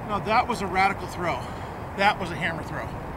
Now that was a radical throw. That was a hammer throw.